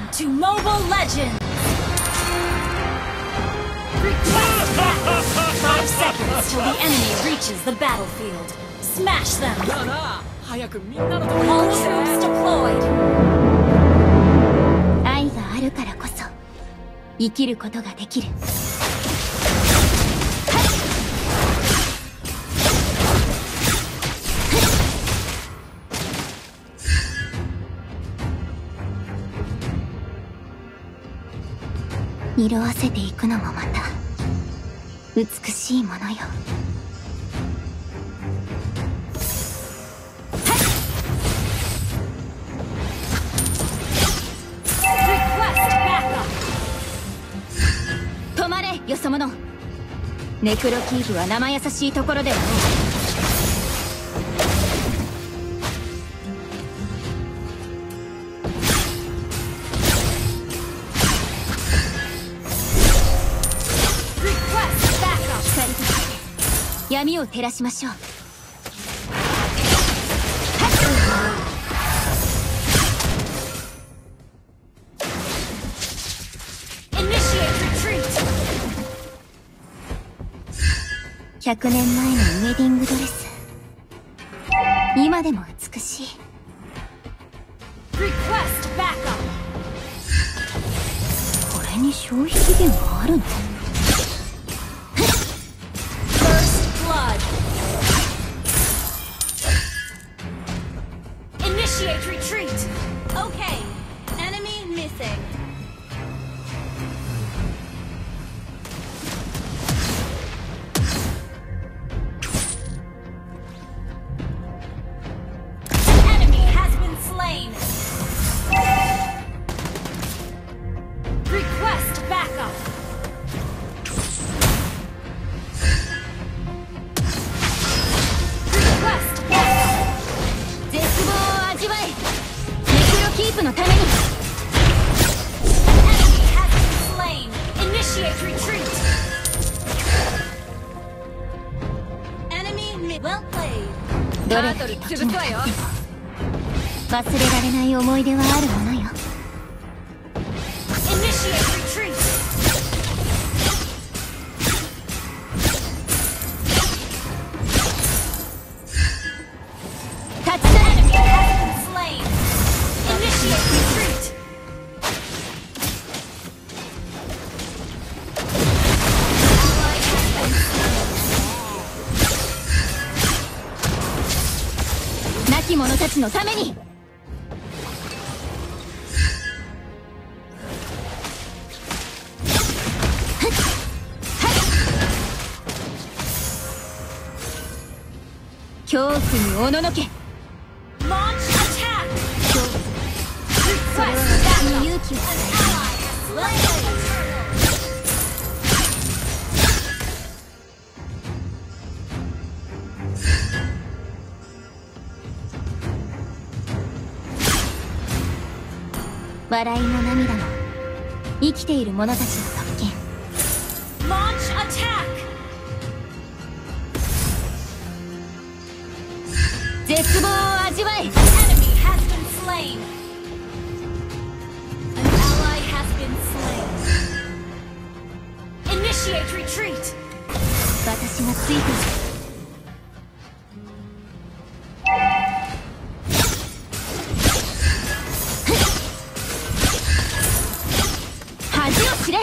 to Mobile Legends! Request backup! 5 seconds till the enemy reaches the battlefield. Smash them! All troops deployed! 愛があるからこそ生きることができる。色あせていくのもまた美しいものよ。止まれよそ者。ネクロキープは生優しいところではない。闇を照らしましょう。100年前のウェディングドレス、今でも美しい。これに消費期限があるの ？Initiate retreat! Okay, enemy missing. An enemy has been slain. Request backup. Request backup. 絶望を味わえ。ネクロキープのために。 Enemy has been slain. Initiate retreat. Enemy well played. どれだけ時が経っても忘れられない思い出はあるものよ。 Initiate retreat. 立ち去れ。 Enemy has been slain. Initiate retreat. Ally has been slain. 亡き者たちのために。恐怖におののけ。 Launch attack. それは Request 私に backup. 勇気を An ally has slain. 笑いも涙も生きている者たちの特権。 Launch attack. 絶望を味わえ。 An enemy has been slain. An ally has been slain. Initiate retreat. 私がついている。恥を知れ。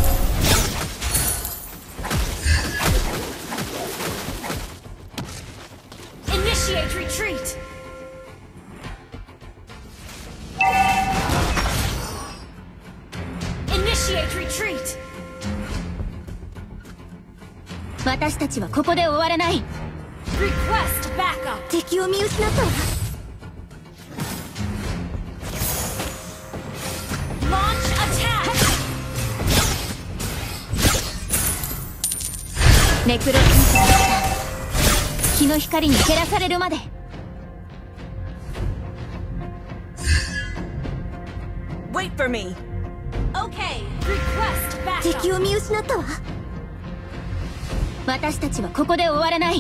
Initiate retreat. Initiate retreat. 私たちはここで終わらない。 Request backup. 敵を見失ったわ。 Launch attack. ネクロキープが来た。日の光に照らされるまで。 Wait for me. Okay. Request backup. 敵を見失ったわ。私たちはここで終わらない。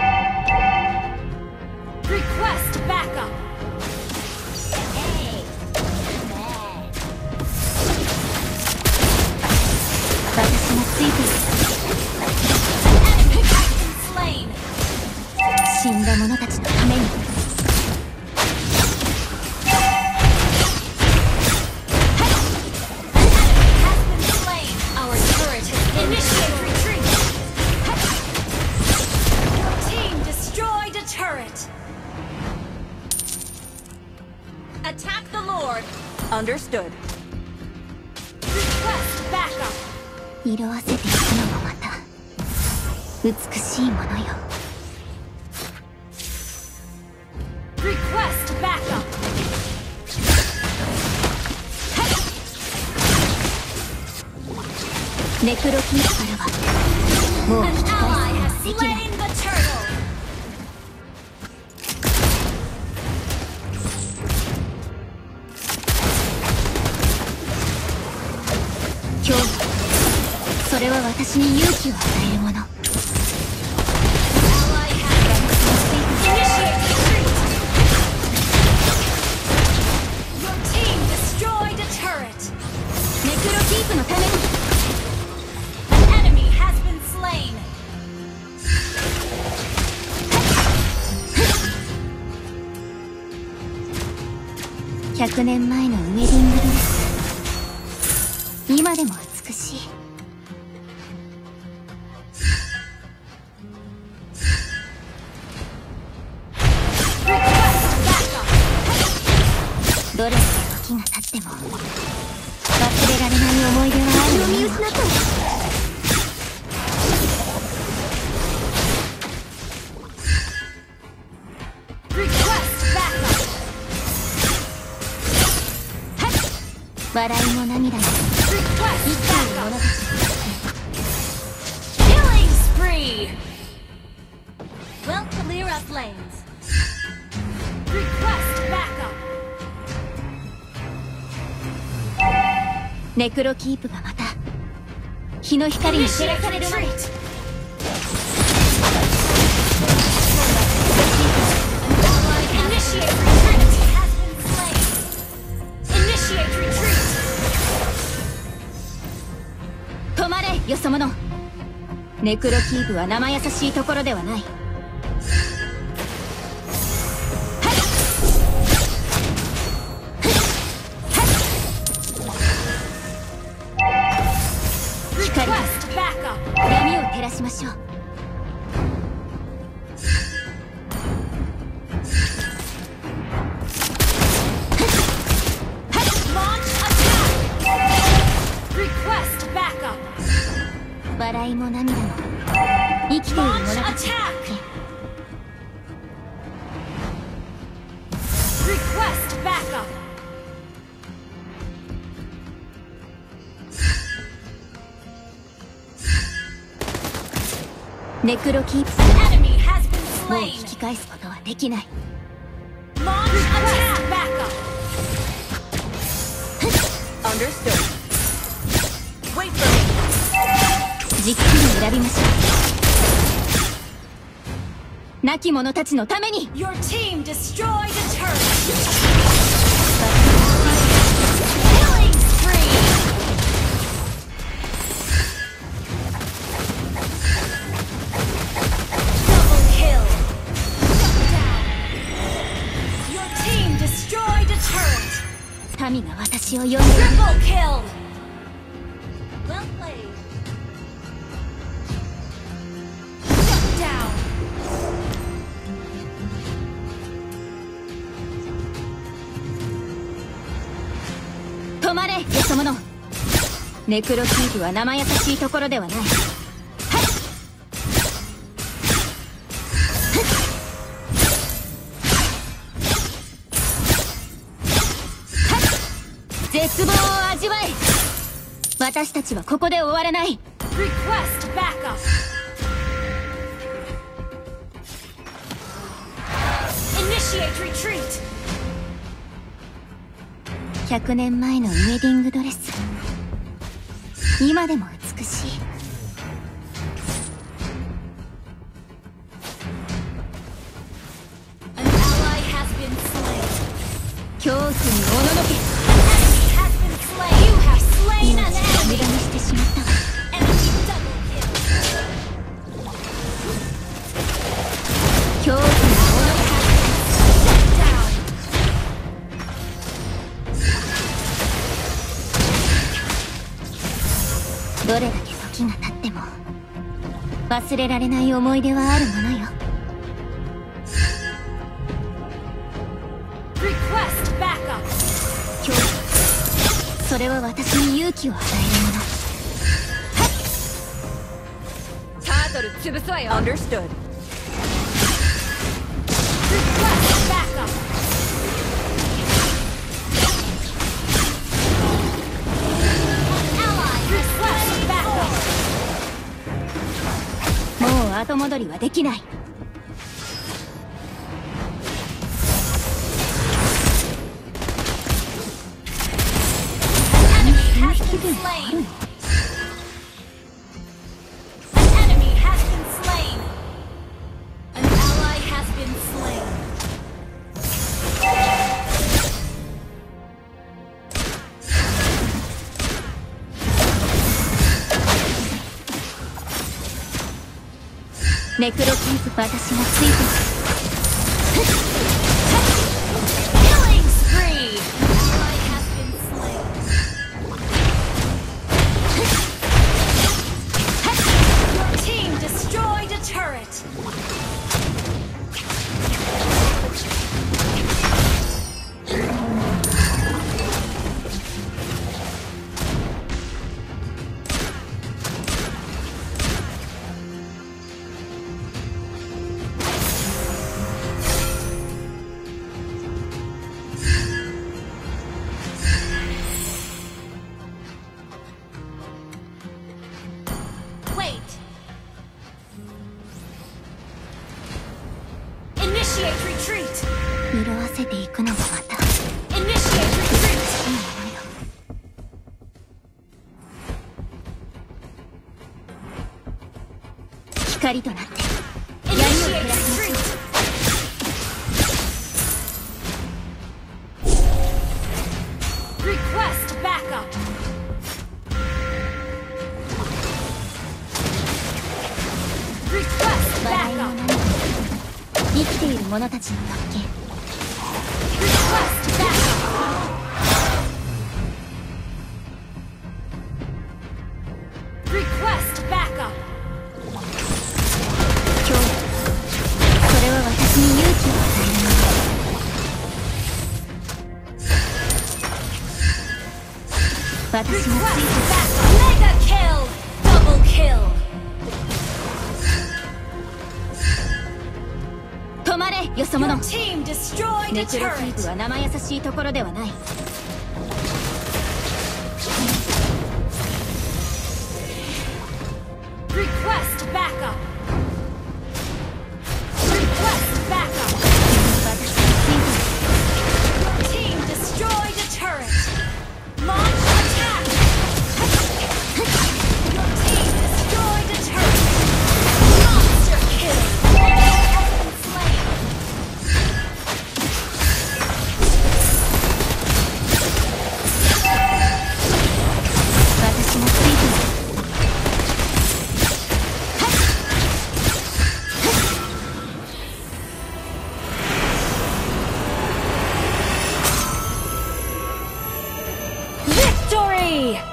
Request backup. Attack the Lord. Understood. Request backup. 色あせていくのもまた美しいものよ。 Request backup. ネクロキープからはもう An 引き ally 返 has すことはできない。 slain the turtle. 今日それは私に勇気を与えるもの。 Ally has initiate retreat. Your team destroyed a turret. ネクロキープのために An enemy has been slain. 100年前のウェディングドレス、今でも美しい。ドレスで時が経っても忘れられない思い出はあるのよ。見失ったわ。 Request backup. 笑いも涙も Request 物 backup. たち。 Killing spree. Well, clear up lanes. Request backup. ネクロキープがまた日の光に照ら Initiate されるまで。 retreat. Initiate retreat has been slain. Initiate retreat. 止まれよそ者。ネクロキープは生優しいところではない。光で Request backup. 闇を照らしましょう。 Launch attack. Request backup. 笑いも涙も生きている Launch 者たち。 attack. Request backup. ネクロキープ Enemy has been もう slain. 引き返すことはできない。 Launch attack backup. Understood. Wait for me. じっくり選びましょう。亡き者たちのために。 Your team destroyed a turret. Killing spree. Double kill. Shut down. Your team destroyed a turret. 民が私を呼んでいる。 Triple kill. Well played. Shut down. 止まれよそ者。ネクロキープは生優しいところではない。絶望を味わえ。私たちはここで終わらない。 Request backup. Initiate retreat. 100年前のウェディングドレス、今でも美しい。 An ally has been slain. 恐怖におののけ。 Enemy has been slain. You have slain 命 an を無駄 enemy. にしてしまったわ。 Enemy double kill. 恐怖におののけ。 Shut down. どれだけ時が経っても忘れられない思い出はあるものよ。 Request backup. それは私に勇気を与えるもの。 タートル潰すわよ。Understood. Request backup. Ally request backup. もう後戻りはできない。 An enemy has been slain. An enemy has been slain. An ally has been slain. ネクロキープ、私がついてる。 Killing spree. An ally has been slain. Your team destroyed a turret. Wait. Initiate retreat. 色あせていくのがまた Initiate retreat. いいのよ。光となって Initiate retreat. Request backup. Request 笑いの backup. 涙、生きている者たちの特権。 Request backup. Request backup. 今日それは私に勇気を与えるもの。私がつい Request てる。 backup. Mega kill. Double kill. 止まれ、よそ者。 Your team destroyed ネ a クロキープ turret. は生優しいところではない。 Request backup. Request backup. 私がついてる。 Your team destroyed a turret. Launch attack. Your team destroyed a turret. Monster kill. Slain. Victory!